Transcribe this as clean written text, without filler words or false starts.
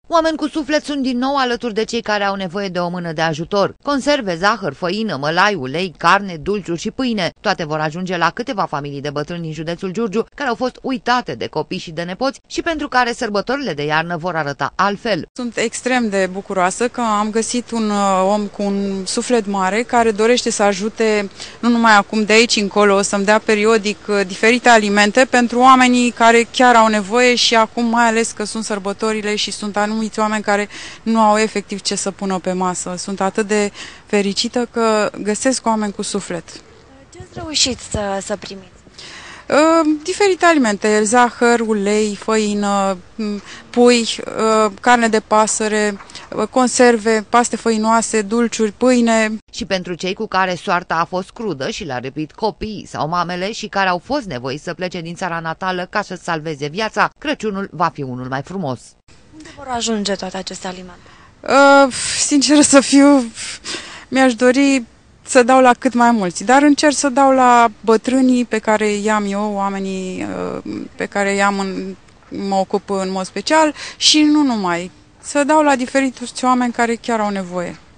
Oameni cu suflet sunt din nou alături de cei care au nevoie de o mână de ajutor. Conserve, zahăr, făină, mălai, ulei, carne, dulciuri și pâine. Toate vor ajunge la câteva familii de bătrâni din județul Giurgiu care au fost uitate de copii și de nepoți și pentru care sărbătorile de iarnă vor arăta altfel. Sunt extrem de bucuroasă că am găsit un om cu un suflet mare care dorește să ajute, nu numai acum, de aici încolo, să-mi dea periodic diferite alimente pentru oamenii care chiar au nevoie și acum mai ales că sunt sărbătorile și sunt anumiți oameni care nu au efectiv ce să pună pe masă. Sunt atât de fericită că găsesc oameni cu suflet. Ce ați reușit să primiți? Diferite alimente, zahăr, ulei, făină, pui, carne de pasăre, conserve, paste făinoase, dulciuri, pâine. Și pentru cei cu care soarta a fost crudă și le-a răpit copiii sau mamele și care au fost nevoiți să plece din țara natală ca să salveze viața, Crăciunul va fi unul mai frumos. Unde vor ajunge toate aceste alimente? Sincer să fiu, mi-aș dori să dau la cât mai mulți, dar încerc să dau la bătrânii pe care i-am eu, oamenii pe care mă ocup în mod special și nu numai, să dau la diferiți oameni care chiar au nevoie.